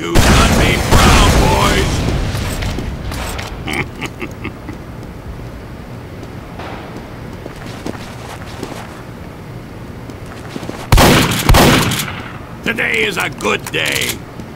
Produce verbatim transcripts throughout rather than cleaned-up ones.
You've done me proud, boys! Today is a good day.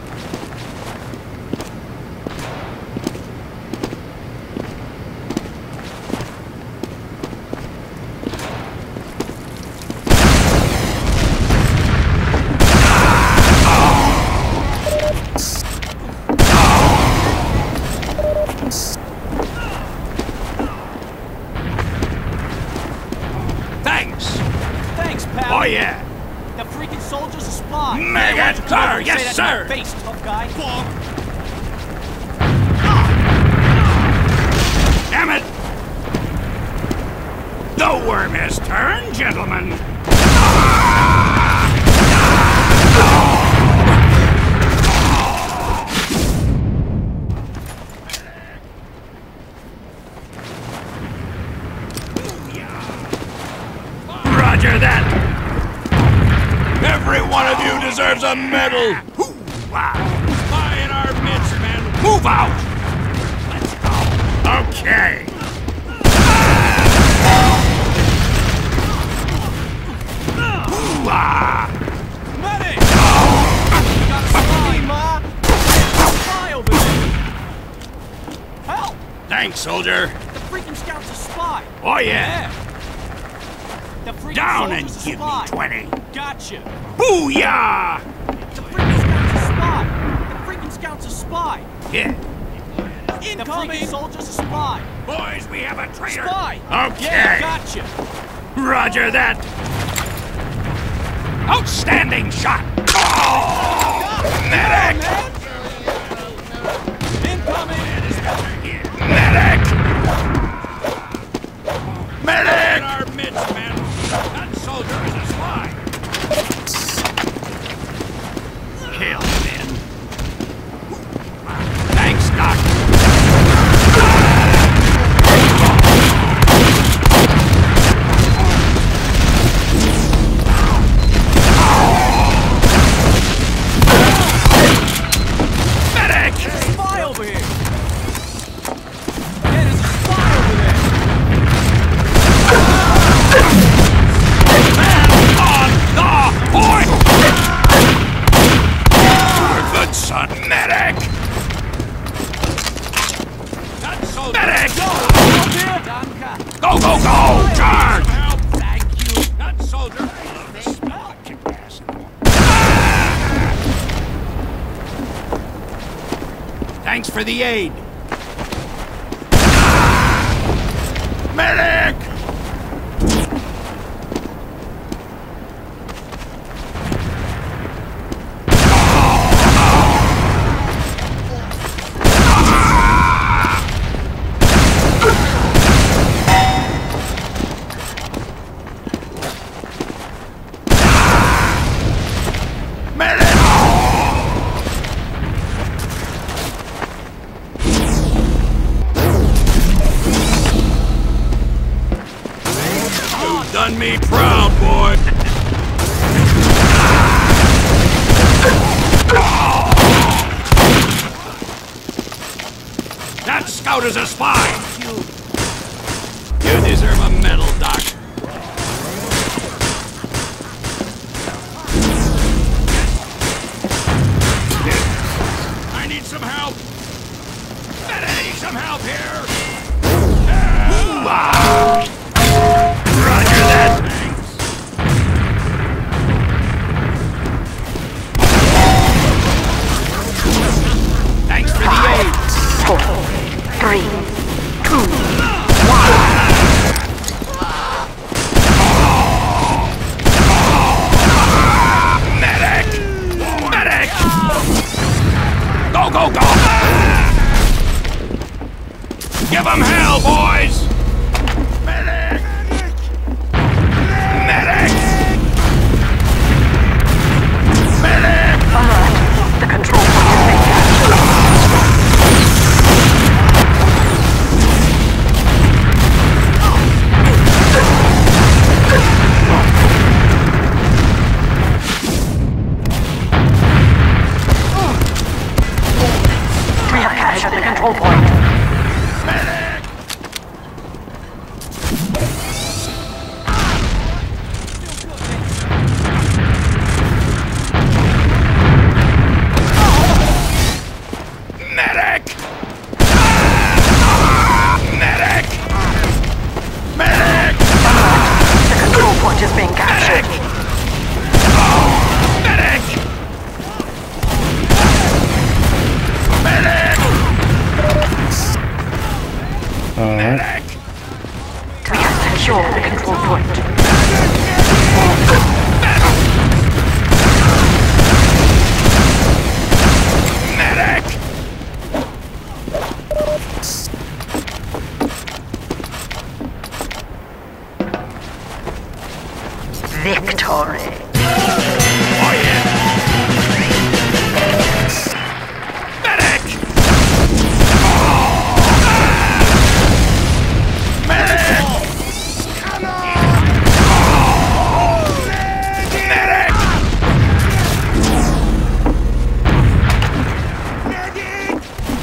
Thanks. Thanks, pal. Oh yeah. The freaking soldier's a spy. Mega sir, yes, Say that sir. to my face, tough guy. Damn it! The worm has turned, gentlemen. Roger that. Every one of you deserves a medal! Spy in our midst, men! Move out! Let's go! Okay! Medic! Got a spy, ma! Spy over there! Help! Thanks, soldier! The freaking scout's a spy! Oh, yeah! The freaking Down and soldier's a give me spy. twenty! Gotcha! Booyah! The freaking scout's a spy! The freaking scout's a spy! Yeah. The freaking soldier's a spy! Boys, we have a traitor! Spy! Okay! Yeah, gotcha! Roger that! Outstanding shot! Oh! Medic! Incoming! Medic! Medic! In our midst, men! That soldier is a spy! Kill him! Thanks, Doc! Medic! There's a spy over here! Yeah, there's a spy over there! Man on the point! You're a good son, medic! That soldier! Medic! Go, go, go! Charge! Thank you! That soldier! I love the smell of capacity. Thanks for the aid! Medic! Medic! You've done me proud, boy! That scout is a spy! You deserve a medal, Doc. I need some help! I need some help here! Ah! Roger that! Thanks. Thanks for the aid! Four, three, two, one. Medic! Medic! Go, go, go! Give them hell, boys! Medic! Medic! Medic! Alert. The control point has been control point. Medic! Medic! Medic! Medic! The control point is being captured. Medic! Medic! Alright. Medic! We have secured the control point. Medic! Victory. Oh yeah! Medic! Medic! Come on! Medic! Medic!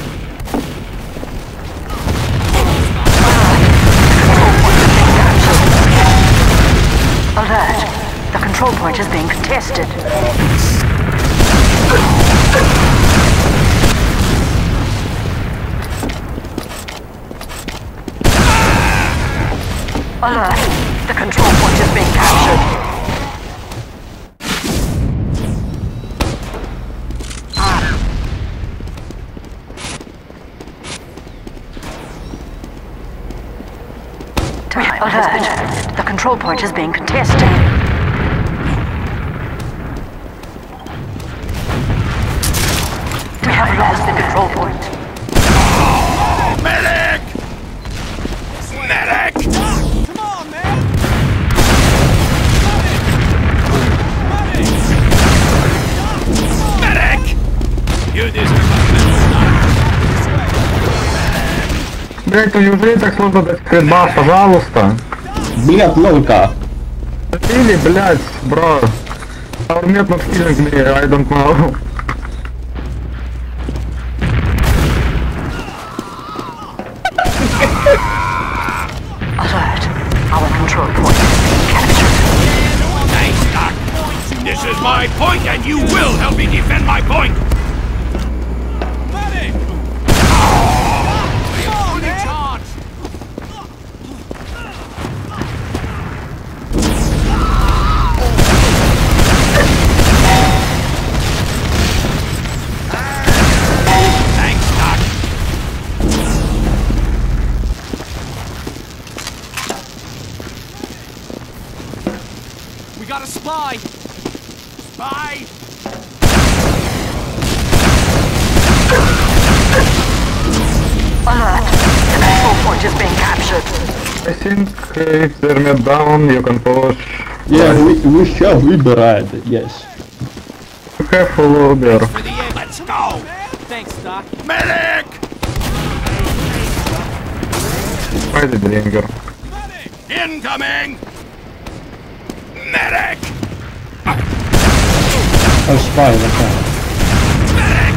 Alert. The control point is being contested. Alert. The control point is being captured. Alert. The control point is being contested. We have lost the control point. Medic! Medic! Come on, man! Medic! You deserve a medal. Блять, ну неужели так сложно дать критбаф, пожалуйста? Блядь, лолка. Или, блять, бро. Our net not killing me, I don't know. Alert. Our control point is being captured. Thanks, Doc. This is my point, and you will help me defend my point. Medic! Only charge! Thanks, Doc. We got a spy! Spy! Alert. The control point is being captured. I think uh, if they're met down, you can push. Yeah, we, we shall liberate, yes. You have follow there. For the end. Let's go! Thanks, Doc. Medic! Try the Dringer. Incoming! Medic! Oh, spy, what's that? Medic!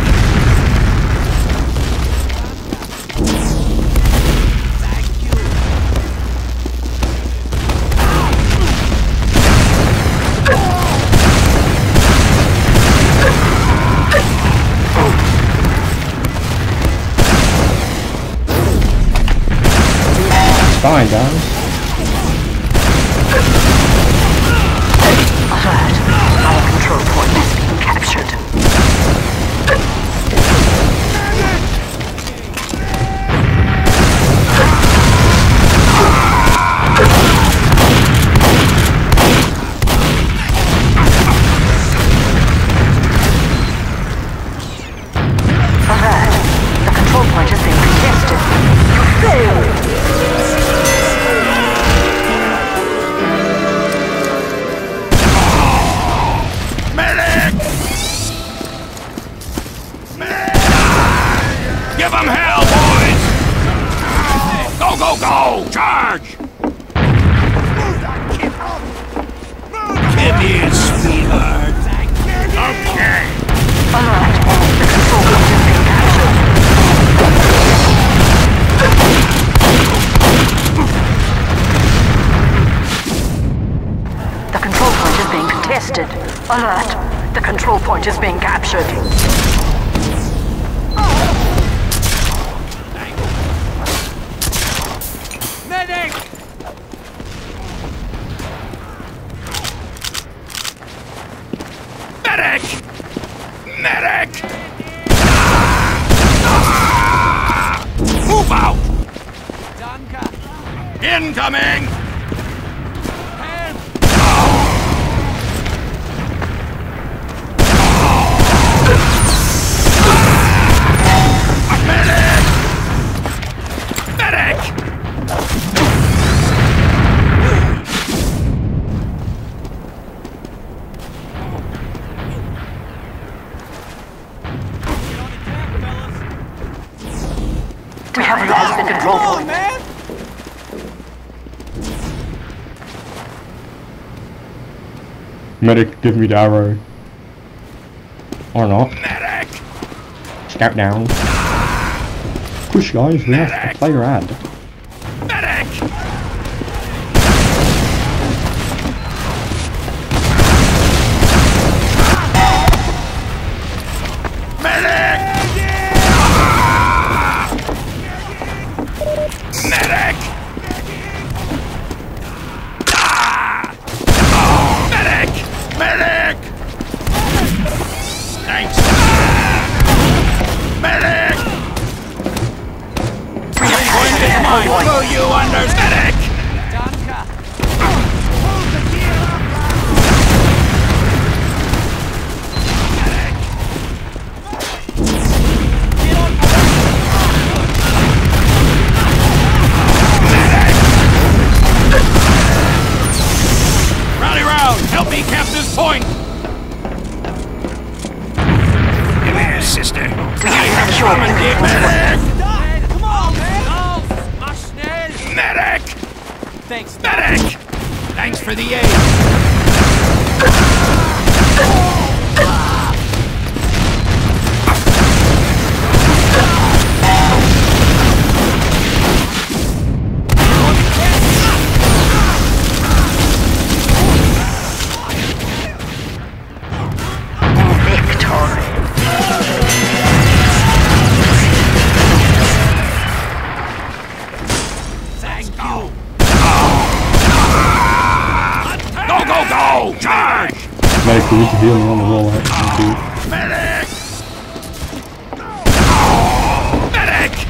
Spy, guys. Alert. Our control point is being captured. Alert. The control point is being contested. You failed. Medic! Medic! Give them hell, boys! Go, go, go! Charge! Come here, sweetheart. Okay. Alert. The control point is being captured. point is being captured. Medic! Medic! Medic! Ah! Move out! Incoming! Medic! Medic! We have lost the control Come on, point. man! Medic, give me the arrow. Or not. Medic! Scout down. Push, guys, we have to play rad. Medic! Medic! Ah! Medic! Ah! Oh, medic! Medic! Thanks! Medic! So you understand it? Rally round! Help me cap this point! Come here, sister. Medic! Come on, man! Mach schnell! Medic! Thanks, Doc. Medic! Thanks for the aid. Thank you. Go, go, go! Charge! Medic, we need to heal me on the wall, right? Thank you. Medic! Medic!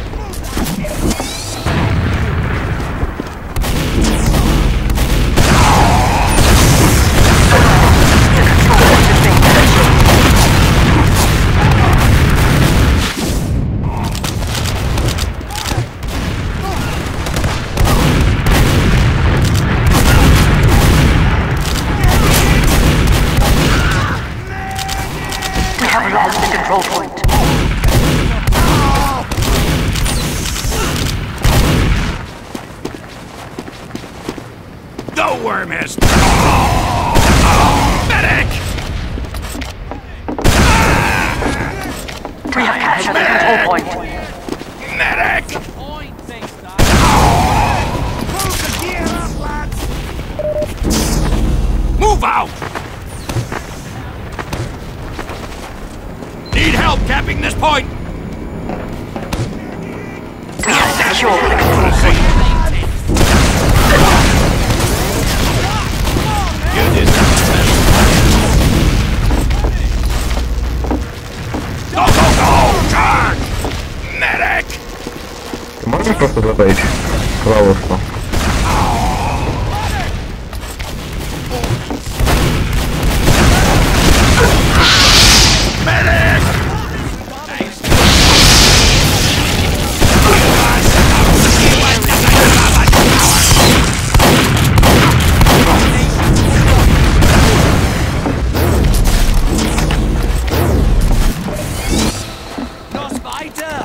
We have lost the control point. The worm has... Medic! We have captured the control point. Medic! Point, thanks, Doc. Move out! Need help capping this point! We have secured the control point. You deserve the best. Go, go, go! Charge! Medic! Ты можешь просто затащить ловушку? Medic! Los weiter!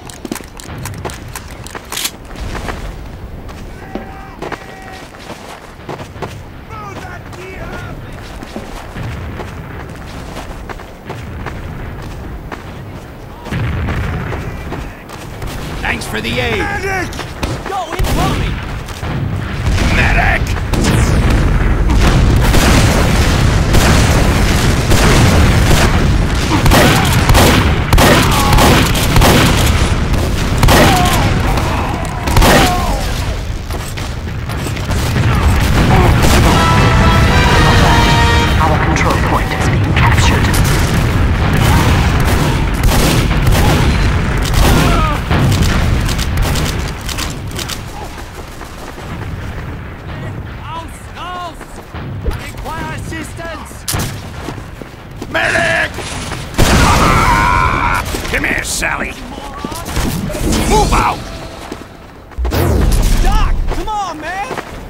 Thanks for the aid! Medic! Go, incoming! Medic! Sally! Move out! Doc, come on, man!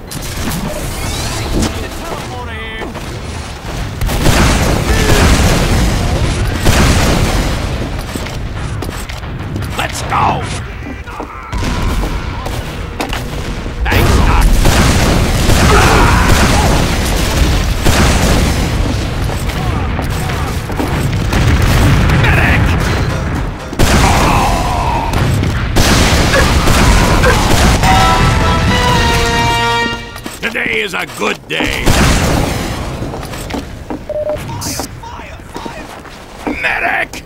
Need a teleporter here. Let's go! Thanks, Doc! Medic! Today is a good day. Fire, fire, fire! Medic!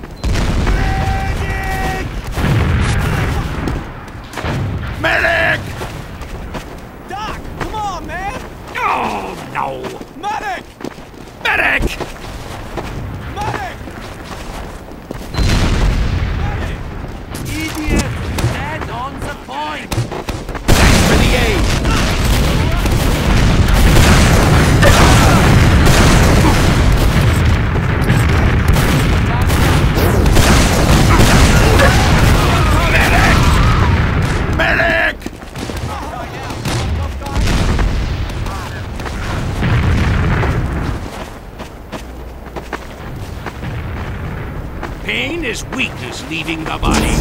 Medic! Doc, come on, man! Oh, no! Medic! Medic! Medic! Medic! Idiot! Stand on the point! Thanks for the aid! Medic! Pain is weakness leaving the body.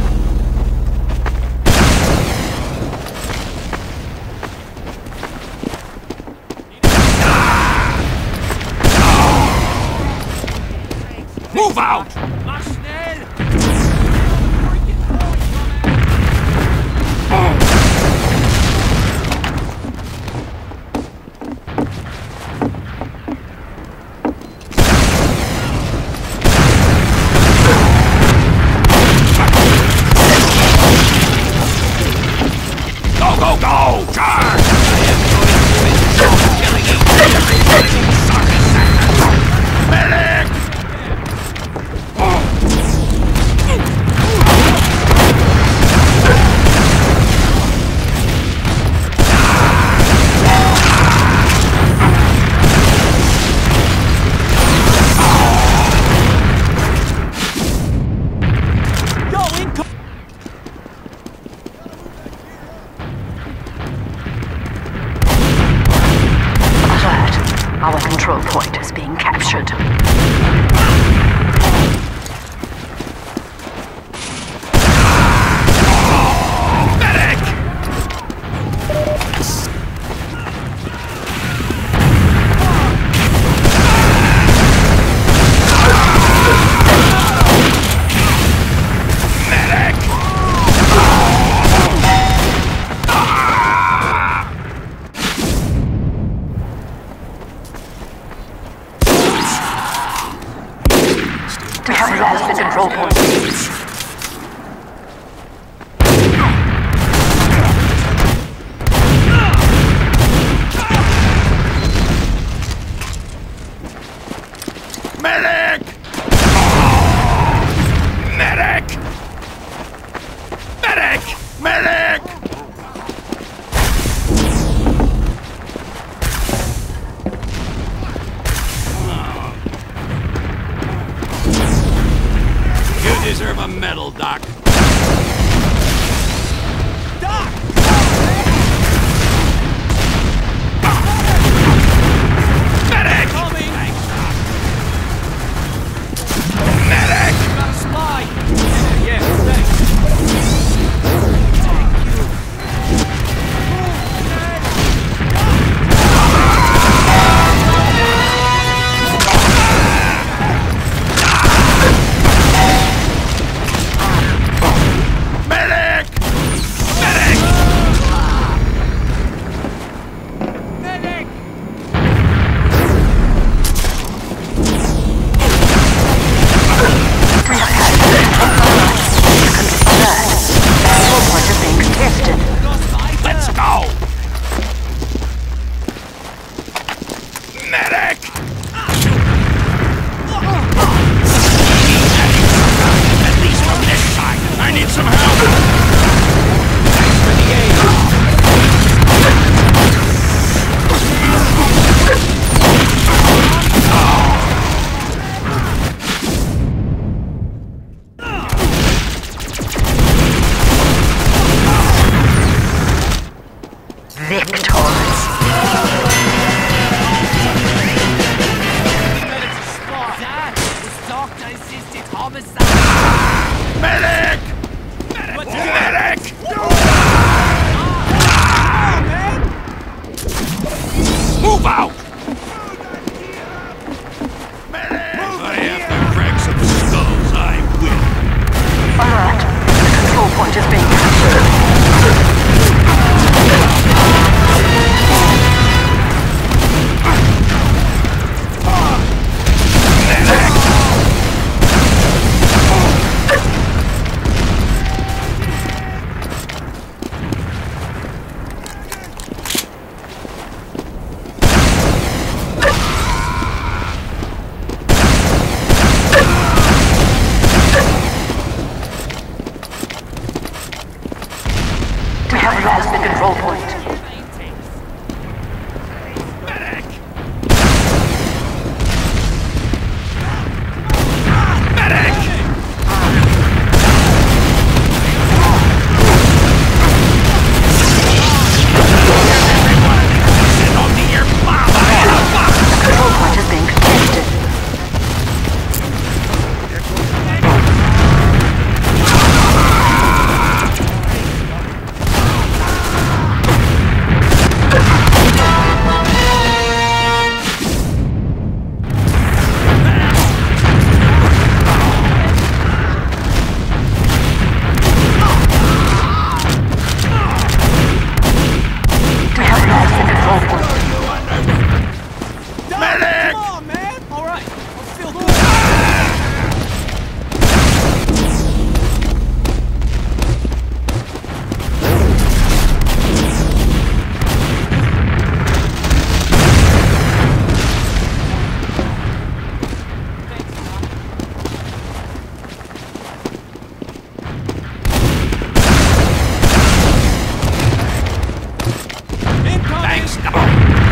Move out! Mach schnell! Go, go, go! Charge! I am going to enjoy killing each living circus. Medic! Yo, income! Alert. Our control point is being captured. Medic! Medic! We have lost the control point. Medic! Medic! Medic! Medic! You deserve a medal, Doc. Doc! Medic! Coming! Medic! Got a spy! Yeah, thanks. Thank you. Medic! Let's Medic! Move out! Medic! If I have to crack some skulls, I will. Alert. The control point is being captured. We have lost the control point. Medic! Medic! Sit on the air bomb! The control point is being contested. We have lost the control point. Medic! Come on, man! Alright, I'll feel good. Incoming! Thanks, no.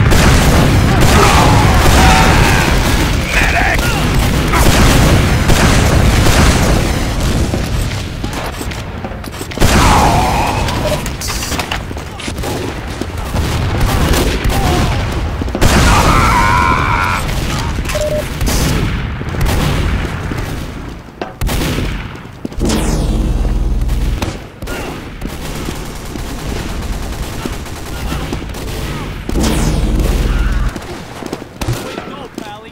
Medic! Go, Pally.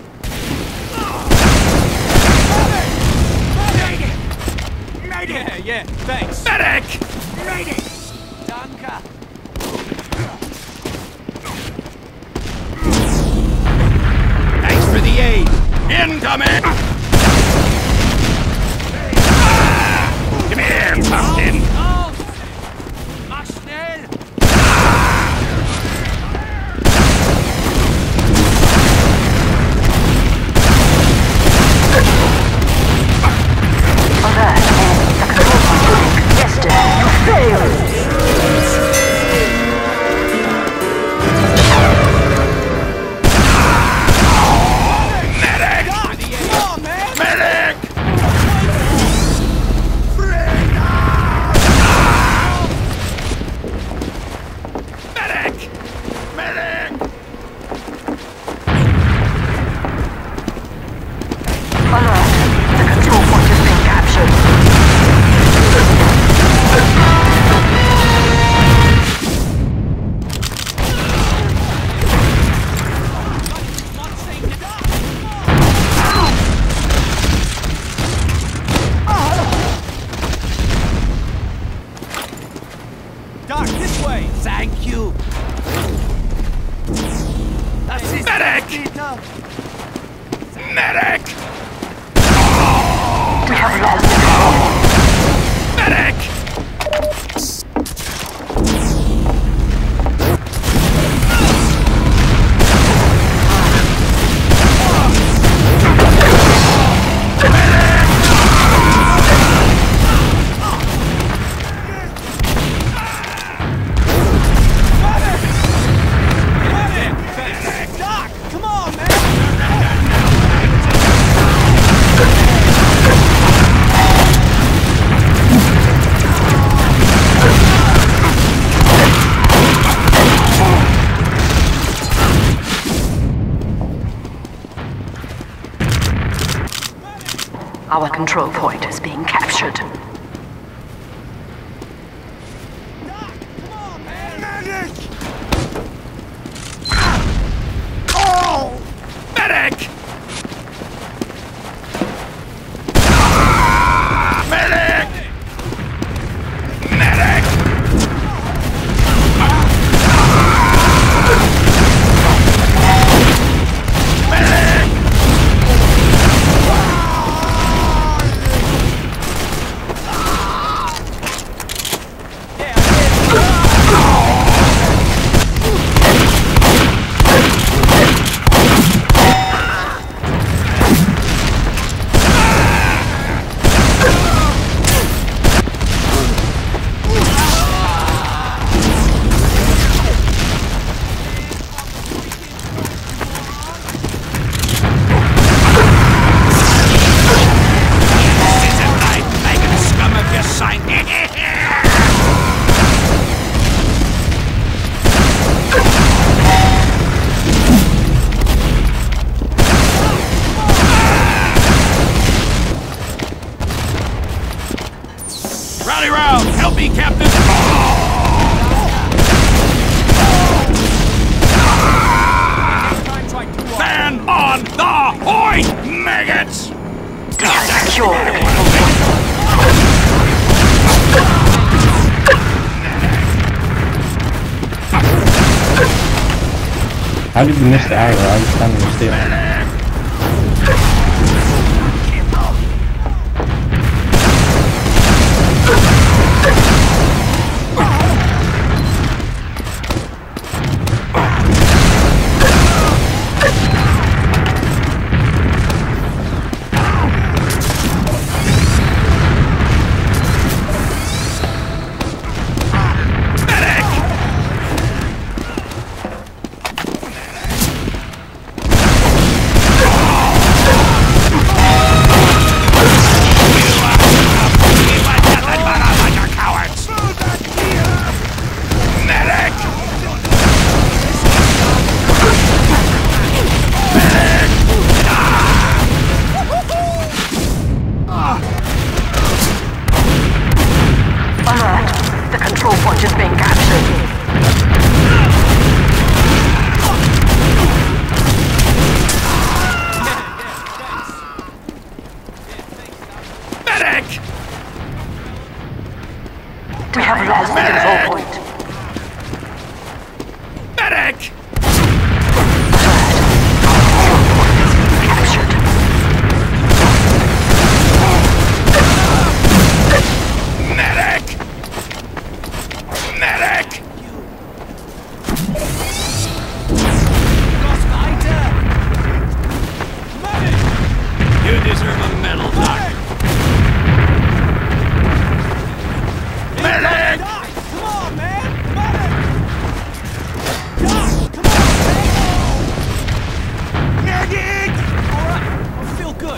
Yeah, yeah, thanks. Medic! Danke. Thanks for the aid! Incoming! Come here, pumpkin! Auf! Mach schnell! Alert. The control point is being contested. You failed. Medic! Come on, man! Medic! Medic! Medic! Alert. The control point is being captured. Doc, this way! Thank you! Das ist Medic! Peter! Medic! We have lost the control point. Medic! Thanks. Doc, come on, man! control point is being captured. Medic! Rally round! Help me, Captain! Fan on the point, maggots! Secure the control point. How did you miss the arrow? I was standing still. We have lost the control point. Medic! Captured. Medic! Medic! You deserve a medal, Doc. Medic! Come on, man! Medic! Come on, Medic! Alright, I feel good.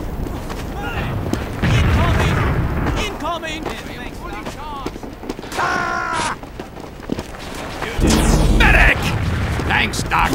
Incoming! Incoming! Fully charged. Ah! Medic! Thanks, Doc.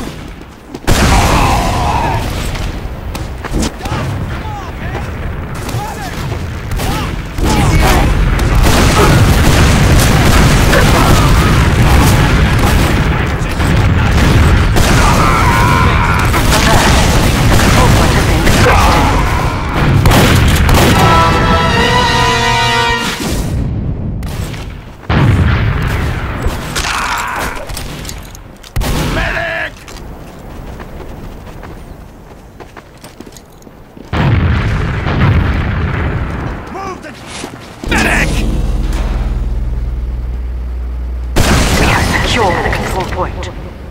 Secure the control point.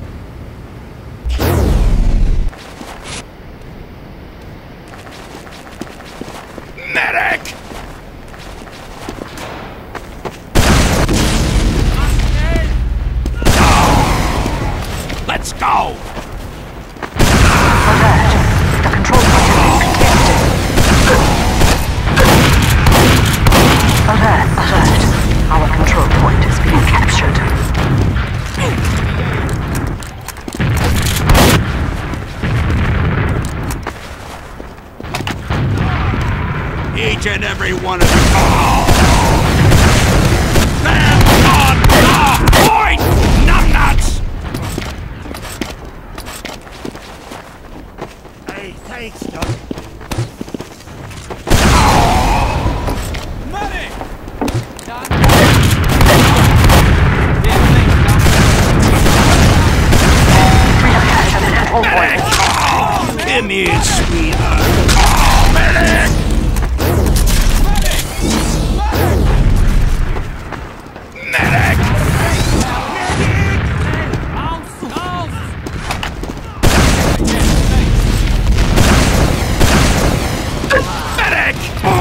Medic! Let's go! Alert! The control point has been contested. Alert! Alert! Our control point is being captured. each and every one of you. Oh! Stand on the point, numbnuts! Hey, thanks, Doc. Medic! Done. Yeah, thanks, Doc. Medic! Oh, come here, sweetheart. Oh, medic! Medic! Ounce, ounce! Medic!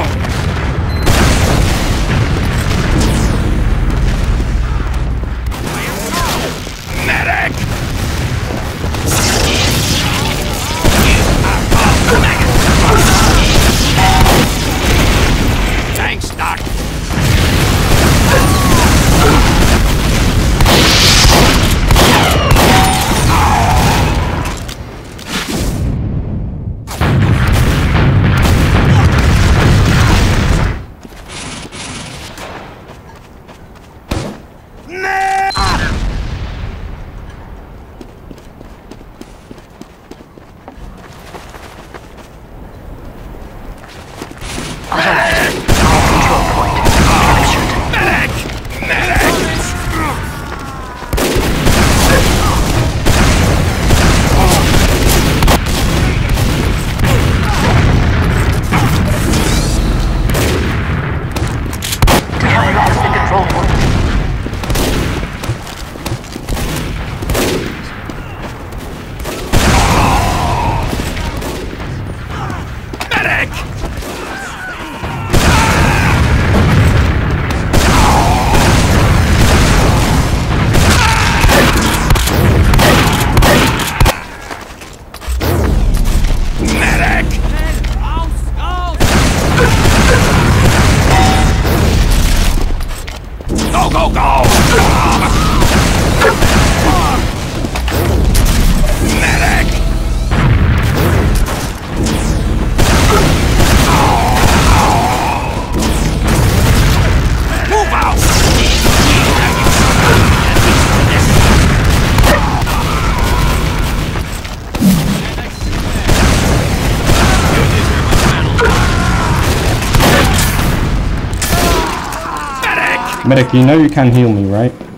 Medic! Thanks, Doc. Go, go, go! Medic! Move out! Medic, you know you can heal me, right?